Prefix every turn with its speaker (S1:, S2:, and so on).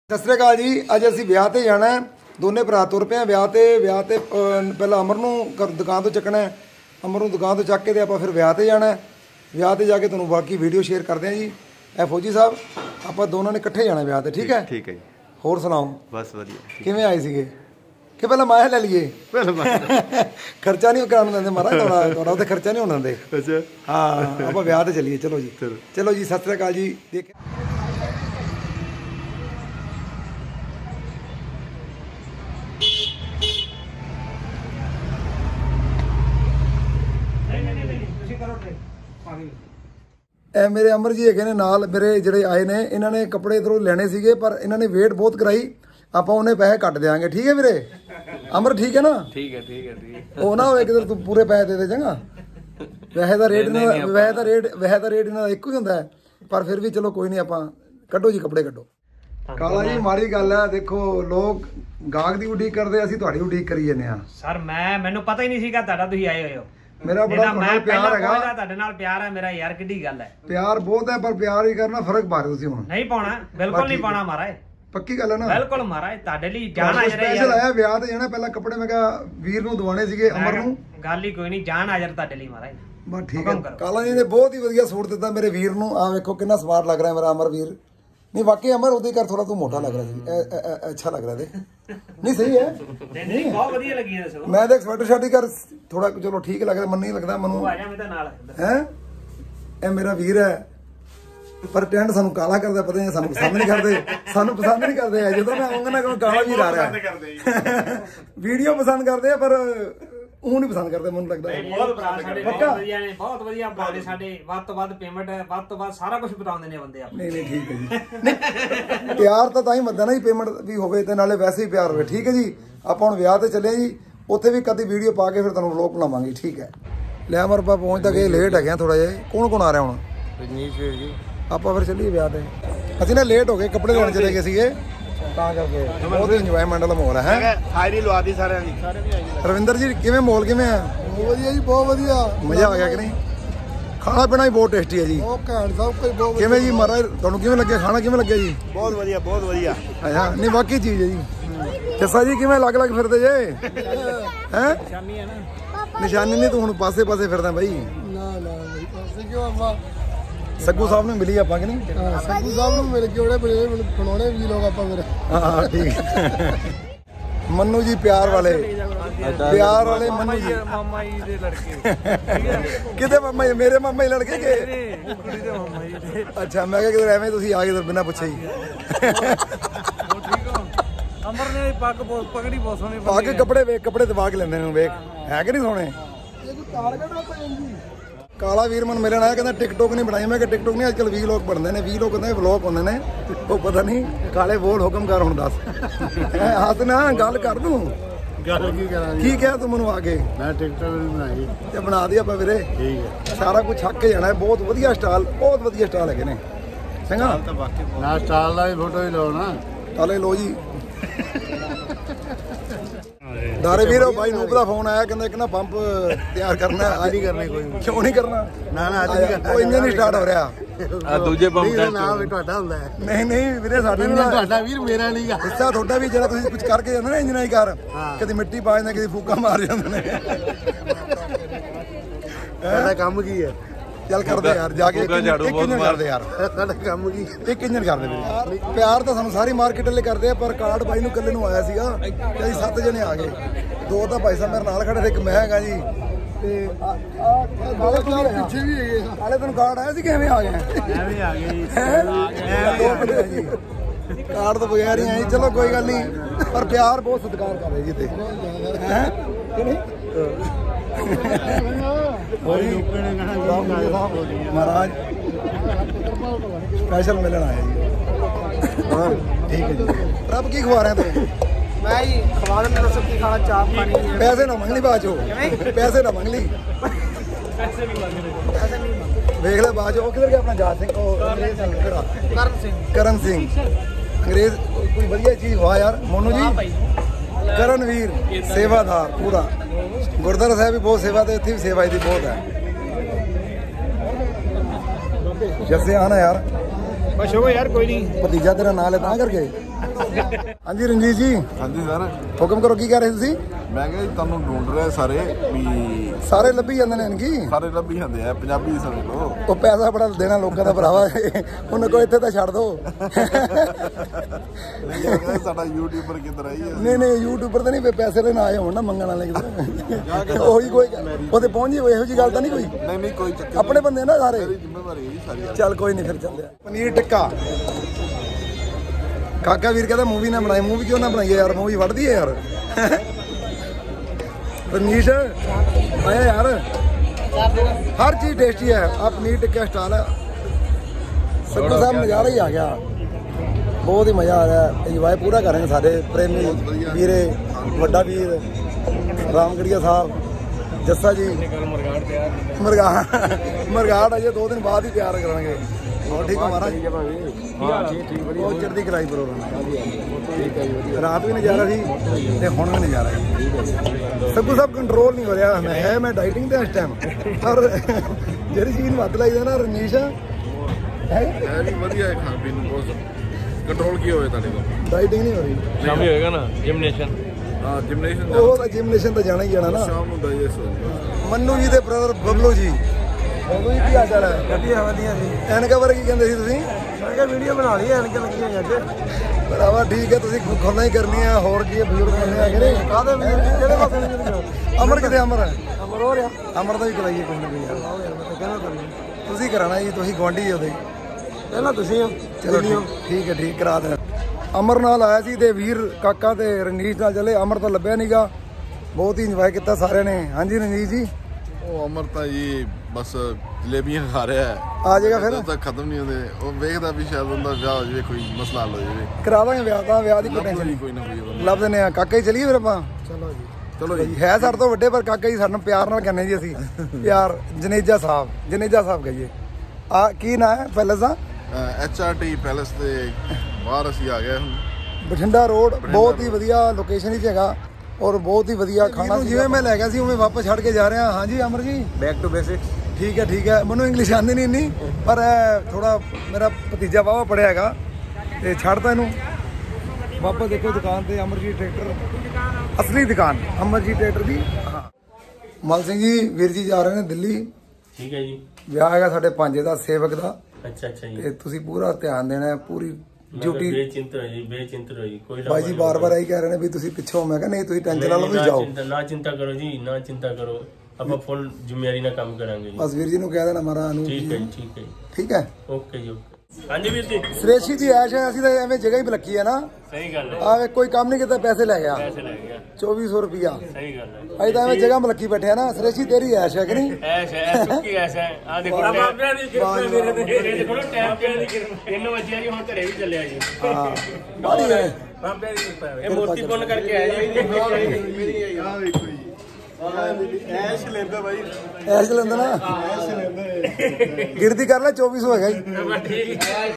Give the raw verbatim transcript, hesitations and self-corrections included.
S1: सत श्री अकाल जी। अज असीं विआह ते जाना है, दोने भरा तुर पे विआह ते विआह ते पहला अमर नूं दुकान तो चकना है, अमर नूं दुकान तो चक के आपां फिर विआह ते जाना है। विआह ते जाके तुहानूं बाकी वीडियो शेयर करते हैं जी। ए फौजी साहब आपां दोनों ने इकट्ठे जाना विआह ते, ठीक है? ठीक है जी। होर सुनाओ? बस वधिया। किवें आए सीगे कि पहला माया ले लीए? खर्चा नहीं कराउण दिंदे महाराज, थोड़ा थोड़ा उत्ते खर्चा नहीं होण दिंदे। अच्छा हाँ, आपां विआह ते चलीए। चलो जी, चलो जी। सत श्री अकाल जी। देख ए मेरे अमर जी है नाल, मेरे ਜਿਹੜੇ ਆਏ ਨੇ ਇਹਨਾਂ ਨੇ ਕੱਪੜੇ ਇਧਰੋਂ ਲੈਣੇ ਸੀਗੇ ਪਰ ਇਹਨਾਂ ਨੇ ਵੇਟ ਬਹੁਤ ਕਰਾਈ। ਆਪਾਂ ਉਹਨੇ ਪੈਸੇ ਕੱਟ ਦੇਾਂਗੇ, ਠੀਕ ਹੈ ਵੀਰੇ? ਅਮਰ ਠੀਕ ਹੈ ਨਾ? ਠੀਕ ਹੈ ਠੀਕ ਹੈ ਠੀਕ। ਉਹ ਨਾ ਹੋਵੇ ਕਿਧਰ ਤੂੰ ਪੂਰੇ ਪੈਸੇ ਦੇ ਦੇ ਚੰਗਾ। ਵੈਸੇ ਦਾ ਰੇਟ ਵੈਸੇ ਦਾ ਰੇਟ ਵੈਸੇ ਦਾ ਰੇਟ ਇਹਨਾਂ ਦਾ ਇੱਕੋ ਹੀ ਹੁੰਦਾ ਹੈ, ਪਰ ਫਿਰ ਵੀ ਚਲੋ ਕੋਈ ਨਹੀਂ। ਆਪਾਂ ਕੱਢੋ ਜੀ ਕੱਪੜੇ ਕੱਢੋ। ਕਾਲਾ ਜੀ ਮਾੜੀ ਗੱਲ ਹੈ, ਦੇਖੋ ਲੋਕ ਗਾਹਕ ਦੀ ਉਡੀਕ ਕਰਦੇ, ਅਸੀਂ ਤੁਹਾਡੀ ਉਡੀਕ ਕਰੀ ਜਾਂਦੇ ਆ।
S2: ਸਰ ਮੈਂ ਮੈਨੂੰ ਪਤਾ ਹੀ ਨਹੀਂ ਸੀਗਾ ਤੁਹਾਡਾ ਤੁਸੀਂ ਆਏ ਹੋਏ ਹੋ।
S1: मेरा बड़ा मैं प्यार है,
S2: ਤੁਹਾਡੇ ਨਾਲ ਪਿਆਰ ਹੈ ਮੇਰਾ ਯਾਰ। ਕਿੱਡੀ ਗੱਲ ਹੈ,
S1: प्यार बहुत है पर प्यार ही करना, फर्क पा रहे हो
S2: नहीं पाना, बिल्कुल नहीं पाना महाराज।
S1: पक्की गल है ना?
S2: बिल्कुल महाराज, ਤੁਹਾਡੇ ਲਈ ਜਾਨ ਹਾਜ਼ਰ ਹੈ।
S1: स्पेशल आया ਵਿਆਹ ਤੇ ਜਾਣਾ, ਪਹਿਲਾਂ ਕੱਪੜੇ ਮੈਂ ਕਿਹਾ ਵੀਰ ਨੂੰ ਦਵਾਣੇ ਸੀਗੇ ਅਮਰ ਨੂੰ।
S2: ਗੱਲ ਹੀ ਕੋਈ ਨਹੀਂ, ਜਾਨ ਹਾਜ਼ਰ ਤੁਹਾਡੇ ਲਈ महाराज।
S1: ਬਸ ਠੀਕ ਹੈ। ਕਾਲਾ ਜੀ ਨੇ ਬਹੁਤ ਹੀ ਵਧੀਆ ਸੂਟ ਦਿੱਤਾ ਮੇਰੇ ਵੀਰ ਨੂੰ। ਆ ਵੇਖੋ ਕਿੰਨਾ ਸਮਾਰਟ ਲੱਗ ਰਿਹਾ ਮੇਰਾ ਅਮਰ ਵੀਰ। नहीं वाकई अमर उदय कर थोड़ा तू मोटा लग रहा है, अच्छा लग रहा है। नहीं सही है,
S2: नहीं बहुत बढ़िया लगी है।
S1: मैं देख स्वेटर शर्ट ही कर थोड़ा, चलो ठीक लग रहा, मन नहीं लगता मनु है। ए मेरा वीर है पर टेंट सानू काला करदा, पता नहीं सानू पसंद नहीं करते, सानू पसंद नहीं करते। जो मैं आऊंगा ना काला वीर आ रहा है, वीडियो पसंद करते हैं पर ਉਹ ਨਹੀਂ ਪਸੰਦ ਕਰਦੇ ਮੈਨੂੰ ਲੱਗਦਾ।
S2: ਬਹੁਤ ਬਹੁਤ ਵਧੀਆ ਨੇ, ਬਹੁਤ ਵਧੀਆ ਬਣਾਉਂਦੇ ਸਾਡੇ। ਵੱਧ ਤੋਂ ਵੱਧ ਪੇਮੈਂਟ, ਵੱਧ ਤੋਂ ਵੱਧ ਸਾਰਾ ਕੁਝ ਬਤਾਉਂਦੇ ਨੇ ਬੰਦੇ ਆਪਣੇ।
S1: ਨਹੀਂ ਨਹੀਂ ਠੀਕ ਹੈ ਜੀ। ਪਿਆਰ ਤਾਂ ਤਾਂ ਹੀ ਮੱਦਾ ਨਾ ਜੀ, ਪੇਮੈਂਟ ਵੀ ਹੋਵੇ ਤੇ ਨਾਲੇ ਵੈਸੇ ਹੀ ਪਿਆਰ ਹੋਵੇ, ਠੀਕ ਹੈ ਜੀ। ਆਪਾਂ ਹੁਣ ਵਿਆਹ ਤੇ ਚੱਲੇ ਜੀ, ਉੱਥੇ ਵੀ ਕਦੀ ਵੀਡੀਓ ਪਾ ਕੇ ਫਿਰ ਤੁਹਾਨੂੰ ਵਲੌਗ ਬਣਾਵਾਂਗੇ, ਠੀਕ ਹੈ? ਲੈ ਅਮਰ ਆਪਾਂ ਪਹੁੰਚ ਤੱਕ ਇਹ ਲੇਟ ਹੈਗੇ ਥੋੜਾ ਜਿਹਾ। ਕੌਣ ਕੌਣ ਆ ਰਿਹਾ ਹੁਣ? ਰਜਨੀਸ਼ ਵੀਰ ਜੀ। ਆਪਾਂ ਫਿਰ ਚੱਲੀਏ ਵਿਆਹ ਤੇ। ਅਸੀਂ ਨਾ ਲੇਟ ਹੋ ਗਏ, ਕੱਪੜੇ ਲੈਣ ਚਲੇ ਗਏ ਸੀਗੇ ਤਾਂ ਕਰਕੇ। ਬਹੁਤ ਇੰਜੋਇਮੈਂਟ ਵਾਲਾ ਮਾਹੌਲ ਹੈ।
S3: ਹਾਇਰੀ ਲਵਾ ਦੀ ਸਾਰਿਆਂ ਦੀ।
S1: ਰਵਿੰਦਰ ਜੀ ਕਿਵੇਂ ਮਾਹੌਲ ਕਿਵੇਂ ਆ?
S3: ਬਹੁਤ ਵਧੀਆ ਜੀ, ਬਹੁਤ ਵਧੀਆ।
S1: ਮਜ਼ਾ ਆ ਗਿਆ ਕਿ ਨਹੀਂ? ਖਾਣਾ ਪੀਣਾ ਵੀ ਬਹੁਤ ਟੇਸਟੀ ਹੈ ਜੀ।
S3: ਉਹ ਘੈਂਟ ਸਭ ਕੁਝ ਬਹੁਤ।
S1: ਕਿਵੇਂ ਜੀ ਮਹਾਰਾਜ ਤੁਹਾਨੂੰ ਕਿਵੇਂ ਲੱਗਿਆ ਖਾਣਾ, ਕਿਵੇਂ ਲੱਗਿਆ ਜੀ?
S3: ਬਹੁਤ ਵਧੀਆ ਬਹੁਤ ਵਧੀਆ।
S1: ਅੱਛਾ ਨਹੀਂ ਵਾਕਈ ਚੀਜ਼ ਹੈ ਜੀ। ਜੱਸਾ ਜੀ ਕਿਵੇਂ ਲੱਗ ਲੱਗ ਫਿਰਦੇ ਜੇ? ਹੈ ਨਿਸ਼ਾਨੀ ਹੈ ਨਾ? ਨਿਸ਼ਾਨੀ ਨਹੀਂ, ਤੂੰ ਹੁਣ ਪਾਸੇ ਪਾਸੇ ਫਿਰਦਾ ਬਾਈ।
S3: ਨਾ ਨਾ ਪਾਸੇ ਕਿਉਂ ਆਪਾਂ
S1: ਸੱਗੂ ਸਾਹਿਬ ਨੂੰ ਮਿਲੀ ਆਪਾਂ ਕਿ ਨਹੀਂ?
S3: ਸੱਗੂ ਸਾਹਿਬ ਨੂੰ ਮਿਲ ਕੇ ਉਹਨੇ ਬਣਾਉਣੇ ਵੀ ਲੋਕ ਆਪਾਂ ਫਿਰ।
S1: ਹਾਂ ਠੀਕ। मन्नू जी प्यार वाले, प्यार वाले मन्नू जी।
S4: मामा जी दे लड़के
S1: किते मामा जी? मेरे मामा ही लड़के के? अच्छा मैं क्या किधर एवं तुसी आ गए बिना पूछे ही।
S4: अमर ने पग पगड़ी बहुत सोहनी
S1: पग कपड़े वेख, कपड़े दबा के लेंदे ने वेख, है कि नहीं सोहने? काला वीर मन मिलन आया, कहता टिकटॉक नहीं बनाई। मैं टिकटॉक नहीं, अजकल वी लोग बनते हैं, वी लोग कहते व्लॉग होंगे ने। वो पता नहीं काले बोल हुक्म कर हुण दस। हस ना गल कर दूं की क्या तू मैनू आके?
S3: मैं टिकटॉक नहीं बनाई
S1: ते बना दी आपां वीरे, ठीक है? सारा कुछ छक के जाना है। बहुत वधिया स्टाइल, बहुत वधिया स्टाइल है ने चंगा
S3: ना। स्टाइल दा फोटो ही लो ना,
S1: ताले लो जी। दारे वीर भाई नूप दा फोन आया, कहंदा एक ना पंप तैयार करना। आज नहीं करने कोई, क्यों नहीं करना? ना ना आज नहीं करना, इंजन नहीं स्टार्ट हो रहा।
S3: आ दूजे पंप दा नाम ही ਤੁਹਾਡਾ ਹੁੰਦਾ ਹੈ।
S1: नहीं नहीं वीरे साडे
S3: ਨਾਲ ਤੁਹਾਡਾ ਵੀਰ ਮੇਰਾ ਨਹੀਂ ਗਾ।
S1: ਹਿੱਸਾ ਤੁਹਾਡਾ ਵੀ ਜਿਹੜਾ ਤੁਸੀਂ ਕੁਝ ਕਰਕੇ ਜਾਂਦੇ ਨਾ ਇੰਜਨਾਂ ਹੀ ਕਰ, ਕਦੀ ਮਿੱਟੀ ਪਾ ਜਾਂਦੇ, ਕਦੀ ਫੂਕਾ ਮਾਰ ਜਾਂਦੇ ਨੇ।
S3: ਤੁਹਾਡਾ ਕੰਮ ਕੀ ਹੈ?
S1: ਚੱਲ ਕਰਦੇ ਯਾਰ ਜਾ ਕੇ ਇੱਕ ਇੰਜਨ ਕਰਦੇ ਯਾਰ।
S3: ਤੁਹਾਡਾ ਕੰਮ ਕੀ?
S1: ਇੱਕ ਇੰਜਨ ਕਰਦੇ ਵੀਰੇ। ਪਿਆਰ ਤਾਂ ਸਾਨੂੰ ਸਾਰੀ ਮਾਰਕੀਟ ਵਾਲੇ ਕਰਦੇ ਆ, ਪਰ ਕਾਰਡ ਬਾਈ ਨੂੰ ਇਕੱਲੇ ਨੂੰ ਆਇਆ ਸੀਗਾ ਤੇ ਅਸੀਂ ਸੱਤ ਜਣੇ ਆ ਗਏ। ਦੋ ਤਾਂ ਭਾਈ ਸਾਹਿਬ ਮੇਰੇ ਨਾਲ ਖੜੇ ਤੇ ਇੱਕ ਮੈਂ ਹੈਗਾ ਜੀ। ਤੇ ਆ
S3: ਪਿੱਛੇ ਵੀ ਹੈਗੇ
S1: ਹਾਲੇ ਤੈਨੂੰ ਕਾਰਡ ਆਇਆ ਸੀ ਕਿ ਐਵੇਂ ਆ ਗਿਆ?
S3: ਐਵੇਂ ਆ ਗਏ
S1: ਜੀ। ਕਾਰਡ ਤੋਂ ਬਗੈਰ ਹੀ ਆਏ। ਚਲੋ ਕੋਈ ਗੱਲ ਨਹੀਂ, ਪਰ ਪਿਆਰ ਬਹੁਤ ਸਤਿਕਾਰ ਕਰ ਰਹੇ ਜੀ ਤੇ, ਹੈ ਕਿ ਨਹੀਂ? महाराज स्पेशल मिलन आया जी। हाँ ठीक है जी। रब की खवा रहे हैं तुम?
S4: मैं ही खवा रहा, मेरा सब खाना चाप पानी।
S1: पैसे ना मंगली बाजो, पैसे ना मंगली। देख ले बाजो किधर गया अपना जात सिंह,
S4: करण सिंह।
S1: करण सिंह अंग्रेज कोई बढ़िया चीज हुआ यार। मोनू जी करणवीर सेवादार पूरा गुरुद्वारा साहब भी बहुत सेवा, इतनी भी सेवा इसकी बहुत है। जैसे आना यार
S4: बस हो यार कोई नहीं,
S1: भतीजा तेरा नाल है करके ਹਾਂਜੀ ਰਣਜੀਤ ਜੀ,
S5: ਹਾਂਜੀ ਸਰ,
S1: ਹੁਕਮ ਕਰੋ, ਕੀ ਕਹਿ ਰਹੇ ਤੁਸੀਂ?
S5: ਮੈਂ ਕਿਹਾ ਜੀ ਤੁਹਾਨੂੰ ਢੂੰਡ ਰਹੇ ਸਾਰੇ ਵੀ
S1: ਸਾਰੇ ਲੱਭੀ ਜਾਂਦੇ ਨੇ ਇਨਕੀ,
S5: ਸਾਰੇ ਲੱਭੀ ਜਾਂਦੇ ਆ ਪੰਜਾਬੀ ਸਮਝ ਲਓ।
S1: ਉਹ ਪੈਸਾ ਬੜਾ ਦੇਣਾ ਲੋਕਾਂ ਦਾ ਭਰਾਵਾ, ਉਹਨਾਂ ਕੋਲ ਇੱਥੇ ਤਾਂ ਛੱਡ ਦੋ।
S5: ਕਹਿੰਦੇ ਸਾਡਾ ਯੂਟਿਊਬਰ ਕਿੱਧਰ ਆਈ ਹੈ।
S1: ਨਹੀਂ ਨਹੀਂ ਯੂਟਿਊਬਰ ਤਾਂ ਨਹੀਂ, ਪੈਸੇ ਲੈਣ ਆਏ ਹੋਣ ਨਾ ਮੰਗਣ ਵਾਲੇ ਕਿਧਰ, ਉਹੀ ਕੋਈ ਉਹਦੇ ਪਹੁੰਚੀ ਇਹੋ ਜਿਹੀ ਗੱਲ ਤਾਂ ਨਹੀਂ ਕੋਈ।
S5: ਨਹੀਂ ਨਹੀਂ ਕੋਈ ਚੱਕਰ
S1: ਆਪਣੇ ਬੰਦੇ ਨਾ ਸਾਰੇ,
S5: ਮੇਰੀ ਜ਼ਿੰਮੇਵਾਰੀ ਹੈ ਜੀ ਸਾਰੀ।
S1: ਚੱਲ ਕੋਈ ਨਹੀਂ ਫਿਰ ਚੱਲਦੇ ਆ। ਪਨੀਰ ਟਿੱਕਾ, ਕਾਕਾ ਵੀਰ ਕਹਿੰਦਾ ਮੂਵੀ ਨਾ ਬਣਾਈ, ਮੂਵੀ ਕਿਉਂ ਨਾ ਬਣਾਈਏ ਯਾਰ, ਮੂਵੀ ਵੜਦੀ ਹੈ ਯਾਰ। ਰਣਜੀਤ ਆਇਆ ਯਾਰ, ਹਰ ਚੀਜ਼ ਟੇਸਟੀ ਹੈ। ਆ ਪਨੀਰ ਟਿੱਕਾ ਸਟਾਲ ਹੈ ਸਿੱਧੂ ਸਾਹਿਬ, ਨਜ਼ਾਰਾ ਹੀ ਆ ਗਿਆ, ਬਹੁਤ ਹੀ ਮਜ਼ਾ ਆ ਰਿਹਾ। ਇੰਜੋਏ ਪੂਰਾ ਕਰ ਰਹੇ ਨੇ ਸਾਡੇ ਪ੍ਰੇਮੀ ਵੀਰੇ, ਵੱਡਾ ਵੀਰ ਰਾਮਗੜੀਆ ਸਾਹਿਬ, ਜੱਸਾ ਜੀ। ਮਰਗਾੜ ਮਰਗਾੜ ਅਜੇ ਦੋ ਦਿਨ ਬਾਅਦ ਹੀ ਤਿਆਰ ਕਰਾਂਗੇ। ਹੋਰ ਠੀਕ ਹੋ ਮਹਾਰਾਜ? ਬਹੁਤ ਚੜ੍ਹਦੀ ਕਲਾਈ ਪ੍ਰੋਗਰਾਮ, ਰਾਤ ਵੀ ਨਜ਼ਾਰਾ ਸੀ ਤੇ ਹੁਣ ਵੀ ਨਜ਼ਾਰਾ ਸੀ। ਸੱਗੂ ਸਾਹਿਬ ਕੰਟਰੋਲ ਨਹੀਂ ਹੋ ਰਿਹਾ, ਮੈਂ ਹੈ ਮੈਂ ਡਾਈਟਿੰਗ ਤੇ ਇਸ ਟਾਈਮ, ਪਰ ਜਿਹੜੀ ਚੀਜ਼ ਨੂੰ ਹੱਥ ਲਾਈਦਾ ਨਾ ਰਣਜੀਤ
S5: ਹੈ ਵੀ ਵਧੀਆ ਹੈ, ਖਾਣ ਪੀਣ ਨੂੰ ਬਹੁਤ ਕੰਟਰੋਲ ਕੀ ਹੋਵੇ ਤੁਹਾਡੇ ਕੋਲ।
S1: ਡਾਈਟਿੰਗ ਨਹੀਂ ਹੋ ਰਹੀ,
S4: ਸ਼ਾਮੀ ਹੋਏਗਾ ਨਾ ਜਿਮਨੇਸ਼ਨ।
S5: ਹਾਂ ਜਿਮਨੇਸ਼ਨ,
S1: ਉਹ ਤਾਂ ਜਿਮਨੇਸ਼ਨ ਤਾਂ ਜਾਣਾ ਹੀ ਜਾਣਾ ਨਾ।
S5: ਸ਼ਾਮ ਨੂੰ ਡਾਈਜੈਸਟ ਹੋ
S1: ਮੰਨੂ ਜੀ ਦੇ ਬ੍ਰਦਰ ਬਬਲੂ ਜੀ, ਬਬਲੂ ਜੀ ਕੀ ਹਾਲ ਚਾਲ ਹੈ?
S4: ਵਧੀਆ ਵਧੀਆ ਜੀ।
S1: ਐਨਕਾਂ ਬਾਰੇ ਕੀ ਕਹਿੰਦੇ ਸੀ ਤੁਸੀਂ?
S4: ਮੈਂ ਕਿਹਾ ਵੀਡੀਓ ਬਣਾ ਲਈ, ਐਨਕਾਂ ਲੱਗੀਆਂ ਹੋਈਆਂ ਅੱਜ।
S1: ਭਰਾਵਾ ਠੀਕ ਹੈ, ਤੁਸੀਂ ਖੁੱਲ੍ਹਾ ਹੀ ਕਰਨੀ ਆ, ਹੋਰ ਕੀ ਹੈ, ਬਜ਼ੁਰਗ ਬੰਦੇ ਆ ਕਿਹੜੇ
S4: ਕਾਹਦੇ ਵੀਡੀਓ ਕਿਹੜੇ ਪਾਸੇ ਨਹੀਂ?
S1: ਅਮਰ ਕਿਤੇ ਅਮਰ ਹੈ,
S4: ਅਮਰ ਹੋ ਰਿਹਾ।
S1: ਅਮਰ ਦਾ ਵੀ ਕਰਾਈਏ ਕੋਈ ਨਾ ਕੋਈ ਯਾਰ,
S4: ਆਓ ਯਾਰ, ਮੈਂ ਕਹਿੰਦਾ ਕਰੀ।
S1: ਤੁਸੀਂ ਕਰਾਣਾ ਜੀ, ਤੁਸੀਂ ਗੁਆਂਢੀ ਉਹਦੇ।
S4: ਪਹਿਲਾਂ ਤੁਸੀਂ ਆ,
S1: ਚਲੋ ਠੀਕ- ਠੀਕ ਹੈ, ਠੀਕ ਕਰਾ ਦੇਣਾ। ਅਮਰ ਨਾਲ ਆਇਆ ਸੀ ਤੇ ਵੀਰ ਕਾਕਾ ਤੇ ਰਣਜੀਤ ਨਾਲ ਚੱਲੇ। ਅਮਰ ਤਾਂ ਲੱਭਿਆ ਨਹੀਂਗਾ, ਬਹੁਤ ਹੀ ਇੰਜੋਏ ਕੀਤਾ ਸਾਰਿਆਂ ਨੇ। ਹਾਂਜੀ ਰਣਜੀਤ ਜੀ,
S5: ਉਹ ਅਮਰਤਾ ਜੀ ਬਸ ਜਲੇਬੀਆਂ ਖਾ ਰਿਹਾ ਹੈ,
S1: ਆ ਜਾਏਗਾ ਫਿਰ,
S5: ਜਦੋਂ ਤੱਕ ਖਤਮ ਨਹੀਂ ਹੁੰਦੇ। ਉਹ ਵੇਖਦਾ ਵੀ ਸ਼ਾਇਦ ਉਹਦਾ ਵਿਆਹ ਹੋ ਜਾਵੇ, ਕੋਈ ਮਸਲਾ ਹੱਲ ਹੋ ਜਾਵੇ।
S1: ਕਰਾ ਦਾਂਗੇ ਵਿਆਹ, ਤਾਂ ਵਿਆਹ ਦੀ ਕੋਈ
S5: ਲੱਭ
S1: ਟੈਨਸ਼ਨ
S5: ਜੀ
S1: ਨਹੀਂ,
S5: ਕੋਈ ਨਾ ਕੋਈ।
S1: ਲੱਭ ਦਿੰਦੇ ਆ। ਕਾਕਾ ਹੀ ਚਲੀਏ ਫਿਰ ਆਪਾਂ।
S4: ਚਲੋ ਜੀ।
S5: ਚਲੋ ਜੀ,
S1: ਹੈ ਸਾਡੇ ਤੋਂ ਵੱਡੇ ਪਰ ਕਾਕਾ ਜੀ ਸਾਨੂੰ ਪਿਆਰ ਨਾਲ ਕਹਿੰਦੇ ਜੀ ਅਸੀਂ, ਪਿਆਰ ਜਨੇਜਾ ਸਾਹਿਬ, ਜਨੇਜਾ ਸਾਹਿਬ ਕਹੀਏ। ਆ ਕੀ ਨਾਂ ਹੈ ਪੈਲਸ ਦਾ?
S5: ਐਚ ਆਰ ਟੀ ਪੈਲਸ ਦੇ ਬਾਹਰ ਅਸੀਂ ਆ ਗਏ ਹੁਣ।
S1: ਬਠਿੰਡਾ ਰੋਡ, ਬਹੁਤ ਹੀ ਵਧੀਆ ਲੋਕੇਸ਼ਨ ਹੀ ਹੈਗਾ ਔਰ ਬਹੁਤ ਹੀ ਵਧੀਆ ਖਾਣਾ। ਜਿਵੇਂ ਮੈਂ ਲੈ ਗਿਆ ਸੀ ਉਵੇਂ ਵਾਪਸ ਛੱਡ ਕੇ ਜਾ ਰਿਹਾ। ਹਾਂਜੀ ਅਮਰ ਜੀ,
S4: ਬੈਕ ਟੂ ਬੇਸਿਕਸ।
S1: ਠੀਕ ਹੈ ਠੀਕ ਹੈ, ਮੈਨੂੰ ਇੰਗਲਿਸ਼ ਆਉਂਦੀ ਨਹੀਂ ਇੰਨੀ, ਪਰ ਥੋੜਾ ਮੇਰਾ ਭਤੀਜਾ ਵਾਵਾ ਪੜਿਆ ਹੈਗਾ ਤੇ ਛੱਡਤਾ ਇਹਨੂੰ। ਵਾਪਸ ਦੇਖੋ ਦੁਕਾਨ ਤੇ, ਅਮਰਜੀਤ ਟਰੈਕਟਰ, ਅਸਲੀ ਦੁਕਾਨ ਅਮਰਜੀਤ ਟਰੈਕਟਰ ਦੀ। ਹਾਂ ਮਲ ਸਿੰਘ ਜੀ, ਵੀਰ ਜੀ ਜਾ ਰਹੇ ਨੇ ਦਿੱਲੀ,
S6: ਠੀਕ ਹੈ ਜੀ।
S1: ਵਿਆਹ ਹੈਗਾ ਸਾਡੇ ਭਾਂਜੇ ਦਾ, ਸੇਵਕ ਦਾ,
S6: ਅੱਛਾ ਅੱਛਾ ਜੀ।
S1: ਤੇ ਤੁਸੀਂ ਪੂਰਾ ਧਿਆਨ ਦੇਣਾ ਹੈ, ਪੂਰੀ ਡਿਊਟੀ।
S6: ਬੇਚਿੰਤ ਹੋ ਜੀ, ਬੇਚਿੰਤ ਹੋ ਜੀ, ਕੋਈ
S1: ਬਾਈ ਜੀ ਬਾਰ ਬਾਰ ਆਈ ਕਹਿ ਰਹੇ ਨੇ ਵੀ ਤੁਸੀਂ ਪਿੱਛੋਂ। ਮੈਂ ਕਿਹਾ ਨਹੀਂ, ਤੁਸੀਂ ਟੈਨਸ਼ਨ ਨਾ ਲਓ, ਤੁਸੀਂ ਜਾਓ।
S6: ਨਾ ਚਿੰਤਾ ਕਰੋ ਜੀ, ਨਾ ਚਿੰਤਾ ਕਰੋ, ਆਪਾਂ ਫੁੱਲ ਜ਼ਿੰਮੇਵਾਰੀ ਨਾਲ ਕੰਮ ਕਰਾਂਗੇ ਜੀ।
S1: ਬਸ ਵੀਰ ਜੀ ਨੂੰ ਕਹਿ ਦੇਣਾ ਮਾਰਾ ਨੂੰ।
S6: ਠੀਕ ਹੈ ਜੀ, ਠੀਕ ਹੈ ਜੀ,
S1: ਠੀਕ ਹੈ।
S6: ਓਕੇ ਜੀ, ਓਕੇ। ਹਾਂਜੀ ਵੀਰ ਜੀ,
S1: ਸ੍ਰੇਸ਼ੀ ਦੀ ਐਸ਼ ਹੈ, ਅਸੀਂ ਤਾਂ ਐਵੇਂ ਜਗ੍ਹਾ ਹੀ ਬਲੱਕੀ ਹੈ ਨਾ।
S6: ਸਹੀ ਗੱਲ ਹੈ।
S1: ਆਵੇ ਕੋਈ ਕੰਮ ਨਹੀਂ ਕੀਤਾ, ਪੈਸੇ ਲੈ ਗਿਆ
S6: ਪੈਸੇ ਲੈ ਗਿਆ,
S1: ਚੌਵੀ ਸੌ ਰੁਪਿਆ।
S6: ਸਹੀ ਗੱਲ ਹੈ।
S1: ਅਸੀਂ ਤਾਂ ਐਵੇਂ ਜਗ੍ਹਾ ਮਲੱਕੀ ਬੈਠੇ ਆ ਨਾ। ਸ੍ਰੇਸ਼ੀ ਤੇਰੀ ਐਸ਼ ਹੈ ਕਿ ਨਹੀਂ?
S6: ਐਸ਼ ਹੈ, ਸੁੱਕੀ ਐਸ਼ ਹੈ। ਆ ਦੇਖੋ ਮਾਪਿਆਂ ਦੀ ਕਿਰਪਾ ਮੇਰੇ ਤੇ, ਇਹ ਦੇਖੋ ਟਾਈਮ ਪਿਆ ਦੀ ਕਿਰਪਾ। ਤਿੰਨ ਵਜੇ ਜੀ, ਹੁਣ ਘਰੇ ਵੀ ਚੱਲਿਆ ਜੀ।
S1: ਹਾਂ ਬਾਲੀ ਹੈ,
S6: ਮਾਪਿਆਂ ਦੀ ਕਿਰਪਾ ਹੈ। ਇਹ ਮੋਤੀ ਪੁੰਨ ਕਰਕੇ ਆਇਆ ਜੀ।
S5: ਐਸ਼ ਲੈਂਦਾ ਬਾਈ,
S1: ਐਸ਼ ਲੈਂਦਾ ਨਾ, ਗਿਰਦੀ ਕਰ ਲੈ, ਚੌਵੀ ਸੌ ਹੈਗਾ ਜੀ।
S6: ਠੀਕ